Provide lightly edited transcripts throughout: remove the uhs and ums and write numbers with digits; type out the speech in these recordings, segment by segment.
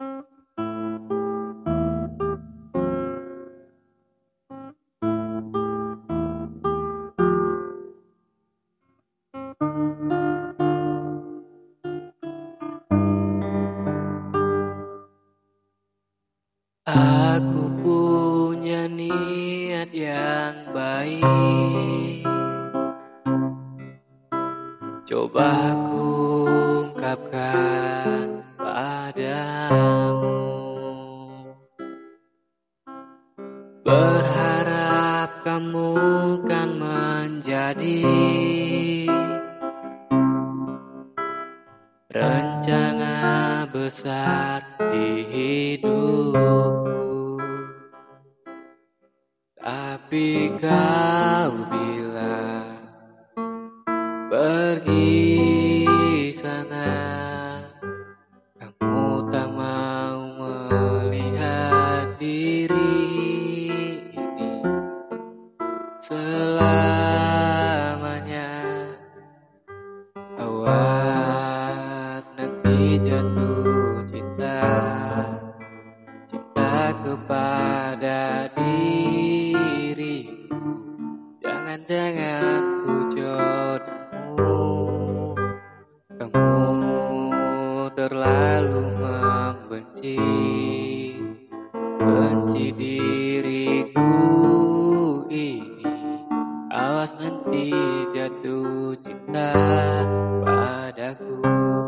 Aku punya niat yang baik, coba aku ungkapkan padamu. Berharap kamu kan menjadi rencana besar di hidupku. Tapi kau bilang pergi sana, kamu tak mau melihat diri ini selamanya. Awas nanti jatuh cinta, cinta kepada dirimu. Jangan-jangan ku jodohmu, kamu terlalu membenci, benci diriku ini. Awas nanti jatuh cinta padaku.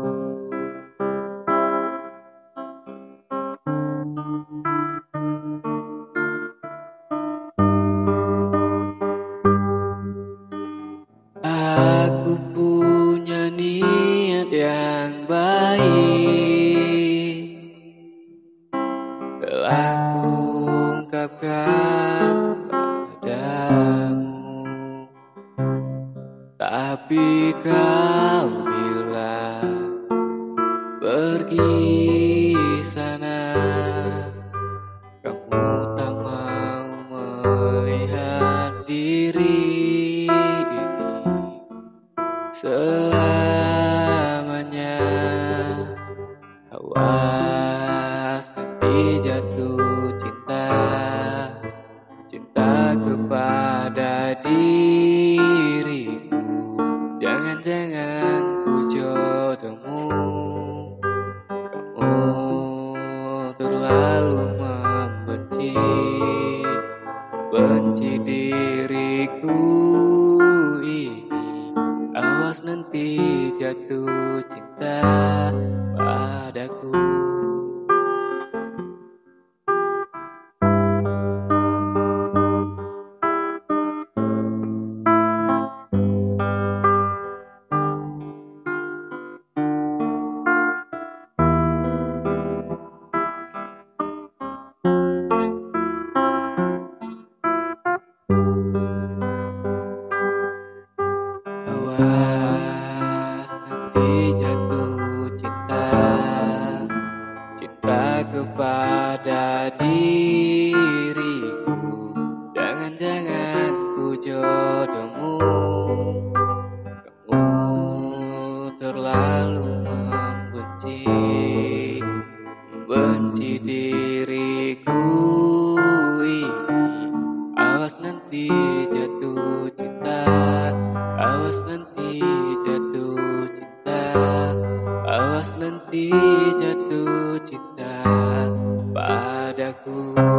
Aku punya niat yang baik, telah kuungkapkan padamu. Tapi kau bilang pergi sana, kamu tak mau melihat diri ini selamanya. Awas nanti jatuh cinta, cinta kepada diriku. Jangan-jangan ku jodohmu, kamu terlalu membenci, benci diriku ini. Awas nanti jatuh cinta padaku. Awas nanti jatuh cinta, cinta kepada diriku. Jangan-jangan ku jodohmu, kamu terlalu membenci, benci diriku ini. Awas nanti jatuh cinta, awas nanti jatuh cinta, awas nanti jatuh cinta padaku.